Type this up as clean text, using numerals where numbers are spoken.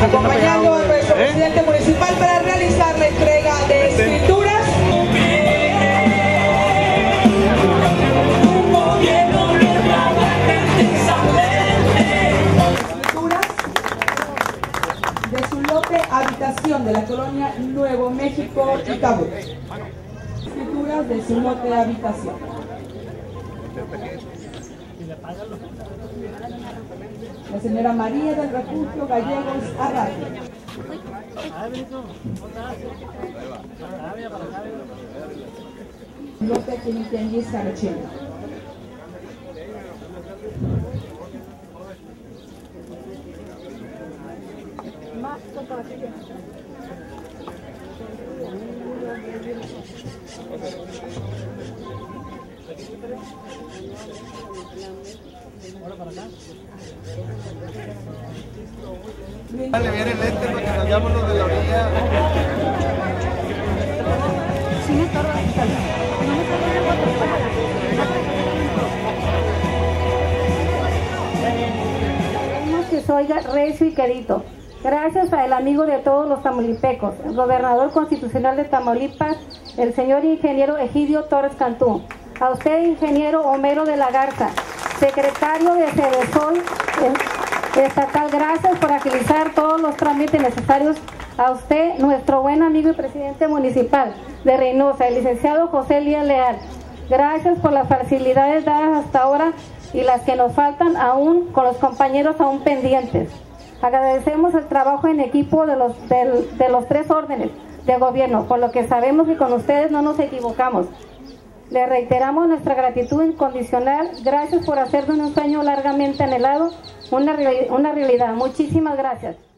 acompañando a nuestro presidente municipal para realizar la entrega de escrituras. De su lote habitación de la colonia Nuevo México y Cabo. Escrituras de su lote habitación. La señora María del Refugio Gallegos Arrayo. Lote Quinitianguis Carachena. Dale, viene el este porque nos llevamos los de la orilla. Sí me estorba. Queremos que se oiga recio y quedito. Gracias al amigo de todos los tamaulipecos, el gobernador constitucional de Tamaulipas, el señor ingeniero Egidio Torres Cantú. A usted, ingeniero Homero de la Garza, secretario de Cedesol estatal, gracias por agilizar todos los trámites necesarios. A usted, nuestro buen amigo y presidente municipal de Reynosa, el licenciado José Elías Leal, gracias por las facilidades dadas hasta ahora y las que nos faltan aún con los compañeros aún pendientes. Agradecemos el trabajo en equipo de los tres órdenes de gobierno, por lo que sabemos que con ustedes no nos equivocamos. Le reiteramos nuestra gratitud incondicional. Gracias por hacer de un sueño largamente anhelado una realidad. Muchísimas gracias.